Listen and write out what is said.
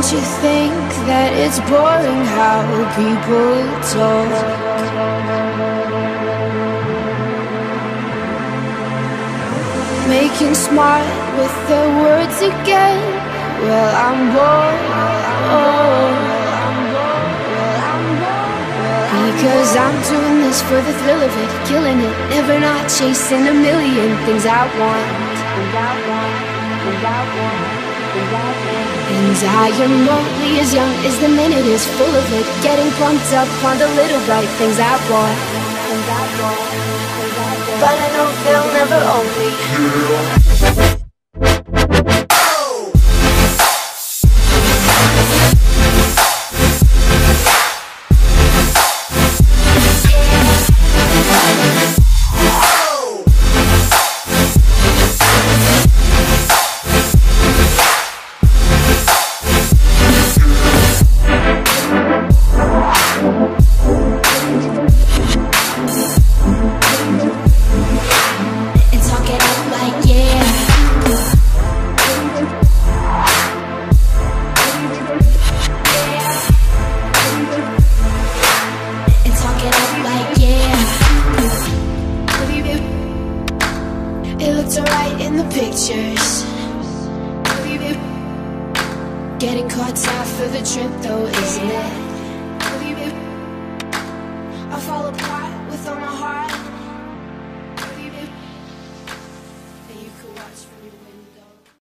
you think that it's boring how people talk? Making smart with their words again. Well, I'm bored. Because I'm doing this for the thrill of it, killing it, never not chasing a million things I want. And I am only as young as the minute is full of it, getting pumped up on the little bright things I want. But I know they'll never own me. It looks alright in the pictures. Getting caught out for the trip though, isn't it?